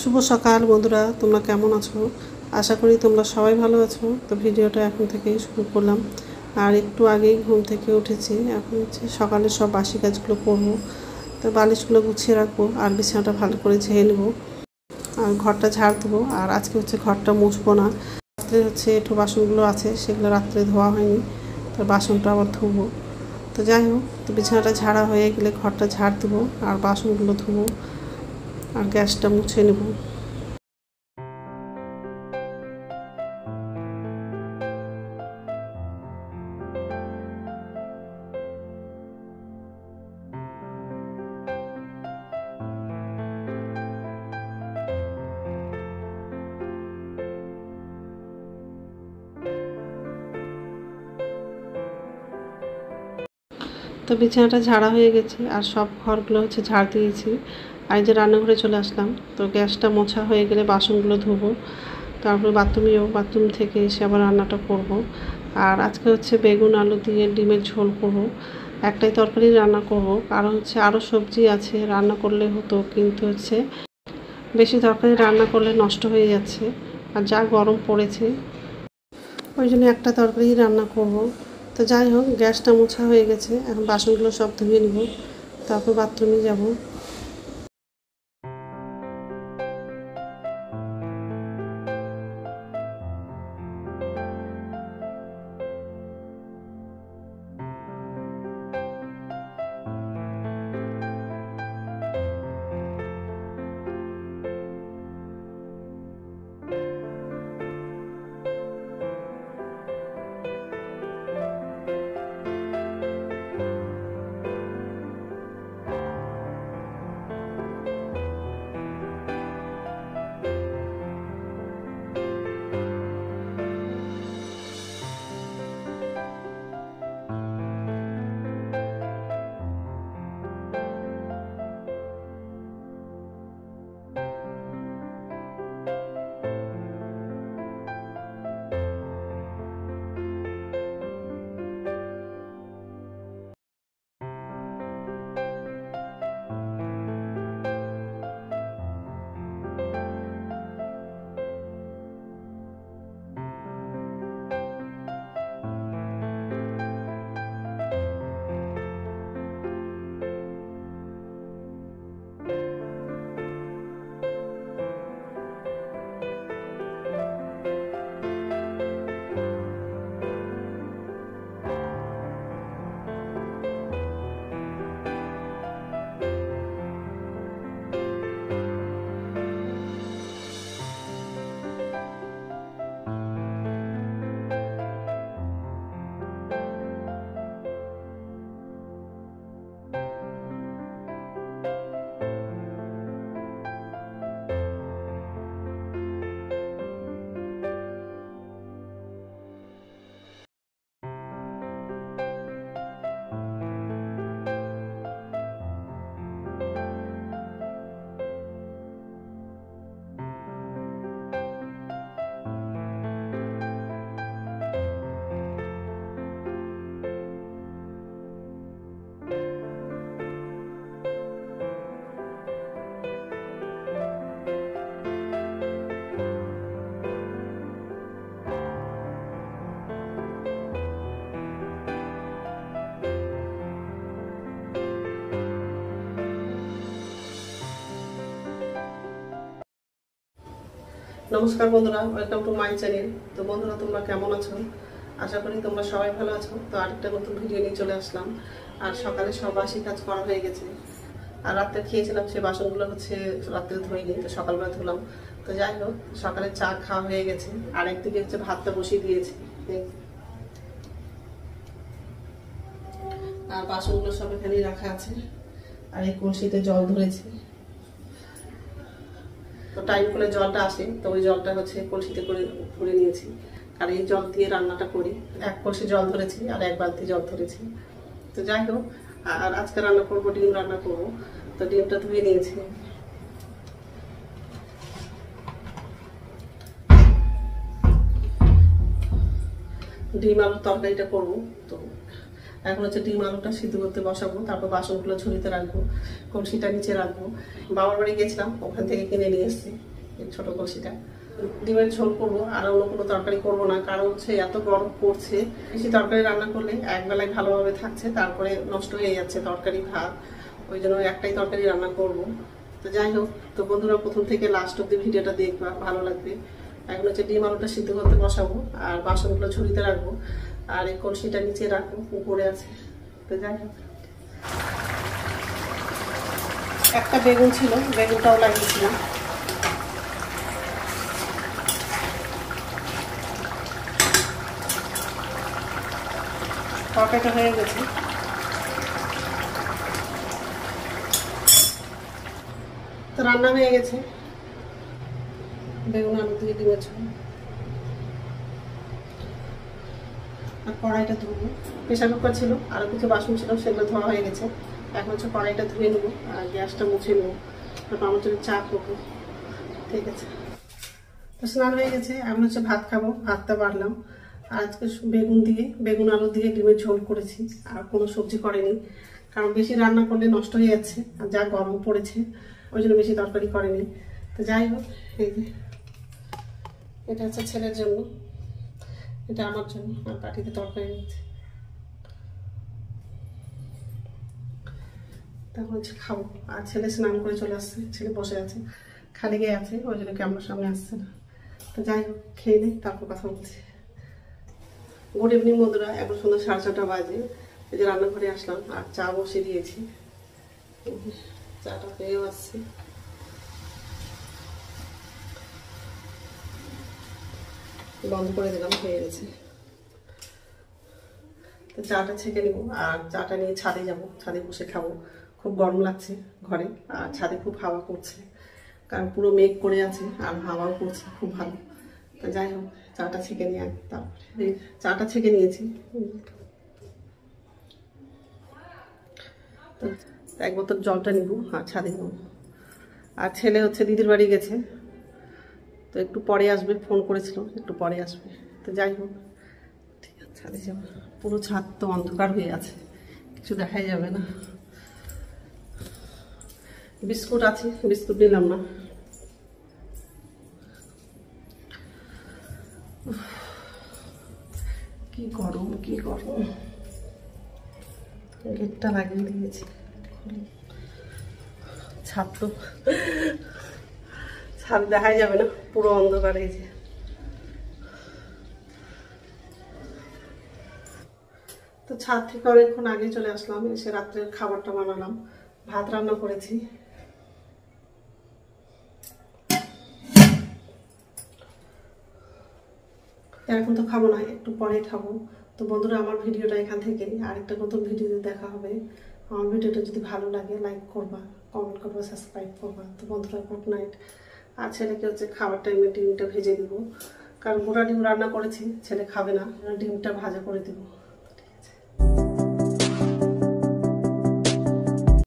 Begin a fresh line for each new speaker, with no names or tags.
শুভ সকাল বন্ধুরা, তোমরা কেমন আছো? আশা করি তোমরা সবাই ভালো আছো। তো ভিডিওটা এখন থেকেই শুরু করলাম। আর একটু আগেই ঘুম থেকে উঠেছি। এখন হচ্ছে সকালে সব বাসি কাজগুলো করবো। তো বালিশগুলো গুছিয়ে রাখবো আর বিছানাটা ভালো করে ঝেড়ে নেবো আর ঘরটা ঝাড় দেবো। আর আজকে হচ্ছে ঘরটা মুছবো না, রাত্রে হচ্ছে একটু বাসনগুলো আছে, সেগুলো রাত্রে ধোয়া হয়নি, তো বাসনটা আবার ধুবো। তো যাই হোক, তো বিছানাটা ঝাড়া হয়ে গেলে ঘরটা ঝাড় দেবো আর বাসনগুলো ধুবো আর গ্যাসটা মুছে নেব। তো বিছানাটা ঝাড়া হয়ে গেছে আর সব ঘরগুলো হচ্ছে ঝাড় দিয়েছি। আর এই যে রান্নাঘরে চলে আসলাম। তো গ্যাসটা মোছা হয়ে গেলে বাসনগুলো ধোবো, তারপর বাথরুম থেকে এসে আবার রান্নাটা করব। আর আজকে হচ্ছে বেগুন আলু দিয়ে ডিমের ঝোল করব। একটাই তরকারি রান্না করব, কারণ হচ্ছে আরও সবজি আছে, রান্না করলে হতো, কিন্তু হচ্ছে বেশি তরকারি রান্না করলে নষ্ট হয়ে যাচ্ছে। আর যা গরম পড়েছে, ওই জন্য একটা তরকারি রান্না করব। তো যাই হোক, গ্যাসটা মোছা হয়ে গেছে, এখন বাসনগুলো সব ধুয়ে নিব, তারপর বাথরুমে যাব। নমস্কার বন্ধুরা, ওয়েলকাম টু মাই চ্যানেল। তো বন্ধুরা, তোমরা কেমন আছো? আশা করি তোমরা সবাই ভালো আছো। তো আরেকটা নতুন ভিডিও নিয়ে চলে আসলাম। আর সকালে সব বাসি কাজ করা হয়ে গেছে, আর রাত্রে খেয়েছিলাম, সে বাসনগুলো হচ্ছে রাত্রে ধুইনি, তো সকালবেলা ধুলাম। তো যাই হোক, সকালে চা খাওয়া হয়ে গেছে আর একদিকে হচ্ছে ভাতটা বসিয়ে দিয়েছি। আর বাসনগুলো সব এখানে রাখা আছে, আর এই কলসিতে জল ধরেছি। তো টাইম করে জলটা আসে, তো ওই জলটা হচ্ছে কলসিতে করে ভরে নিয়েছি, আর এই জল দিয়ে রান্নাটা করি। এক কলসি জল ধরেছি আর এক বালতি জল ধরেছি। তো যাই হোক, আর আজকে রান্না করবো, ডিম রান্না করবো। তো ডিমটা ধুয়ে নিয়েছি। ডিম আলুর তরকারিটা করবো। তো এখন হচ্ছে ডিম আলুটা সিদ্ধ করতে বসাবো, তারপর বাসনগুলো ঝুড়িতে রাখবো, কলসিটা নিচে রাখবো। বাবার বাড়ি গেছিলাম, ওখান থেকে কিনে নিয়ে এসেছি। এই ছোট কলসিটা। ডিমের ঝোল করবো, আর অন্য কোনো তরকারি করবো না, কারণ হচ্ছে এত গরম পড়ছে। বেশি তরকারি রান্না করলে একবেলায় ভালোভাবে থাকছে, তারপরে নষ্ট হয়ে যাচ্ছে তরকারি ভাত, ওই জন্য একটাই তরকারি রান্না করব। তো যাই হোক, তো বন্ধুরা প্রথম থেকে লাস্ট অব্দি ভিডিওটা দেখবা, ভালো লাগবে। এখন হচ্ছে ডিম আলুটা সিদ্ধ করতে বসাবো, আর বাসনগুলো ঝুড়িতে রাখবো, আর এই কলসিটা নিচে রাখবো, উপরে আছে। তো যাই হোক, একটা বেগুন ছিল, বেগুনটাও লাগিয়েছিলাম। তরকারিটা হয়ে গেছে, তো রান্না হয়ে গেছে। বেগুন আলু দিয়ে ডিমের ঝোল। আর কড়াইটা ধুবো, প্রেশার কুকার ছিল, আরও কিছু বাসন ছিল, সেগুলো ধোয়া হয়ে গেছে। এখন হচ্ছে কড়াইটা ধুয়ে নেবো আর গ্যাসটা মুছে নেবো, তারপর আমার জন্য চা করবো। ঠিক আছে, তো স্নান হয়ে গেছে, এখন হচ্ছে ভাত খাবো। ভাতটা বাড়লাম, আর আজকে বেগুন আলু দিয়ে ডিমের ঝোল করেছি, আর কোনো সবজি করেনি, কারণ বেশি রান্না করলে নষ্ট হয়ে যাচ্ছে, আর যা গরম পড়েছে ওই জন্য বেশি তরকারি করেনি। তো যাই হোক, এই যে এটা হচ্ছে ছেলের জন্য, এটা আমার জন্য, আর পাটিতে তরকারি নিচ্ছে। তখন হচ্ছে খাবো, আর ছেলে স্নান করে চলে আসছে, ছেলে বসে আছে, খালি গিয়ে আছে, ওই জন্য ক্যামেরার সামনে আসছে না। তো যাই হোক, খেয়ে নিই, তারপর কথা বলছি। গুড ইভিনিং বন্ধুরা, এখন সন্ধ্যা 4:30 বাজে। এই যে রান্নাঘরে আসলাম, আর চা বসিয়ে দিয়েছি, চাটা পেয়েও আসছে। বন্ধ করে দিলাম, হয়ে গেছে। তো চাটা ছেঁকে নেবো, আর চাটা নিয়ে ছাদে যাবো, ছাদে বসে খাবো। খুব গরম লাগছে ঘরে, আর ছাদে খুব হাওয়া করছে, কারণ পুরো মেঘ করে আছে, আর হাওয়াও করছে খুব ভালো। তো যাই হোক, চাটা ছেঁকে নিয়ে আনি, তারপরে চাটা ছেঁকে নিয়েছি। তো এক বোতল জলটা নিব, আর ছাদে নেব। আর ছেলে হচ্ছে দিদির বাড়ি গেছে, তো একটু পরে আসবে, ফোন করেছিল একটু পরে আসবে। তো যাই হোক, ঠিক আছে, ছাদে যাবো। পুরো ছাদ তো অন্ধকার হয়ে আছে, কিছু দেখাই যাবে না। বিস্কুট আছে, বিস্কুট নিলাম না। কি গরম, কি গরম। গেটটা লাগিয়ে দিয়েছি, ছাদ তো ছাদ দেখাই যাবে না, পুরো অন্ধকার। এই যে তো ছাদ থেকে অনেকক্ষণ আগে চলে আসলাম, এসে রাত্রের খাবারটা বানালাম। ভাত রান্না করেছি, এখন তো খাবো না, একটু পরে খাবো। তো বন্ধুরা, আমার ভিডিওটা এখান থেকে, আরেকটা নতুন ভিডিওতে দেখা হবে। আমার ভিডিওটা যদি ভালো লাগে লাইক করবা, কমেন্ট করবা, সাবস্ক্রাইব করবা। তো বন্ধুরা, গুড নাইট। আর ছেলেকে হচ্ছে খাবার টাইমে ডিমটা ভেজে দিব, কারণ গোটা ডিম রান্না করেছি, ছেলে খাবে না, ডিমটা ভাজা করে দেবো।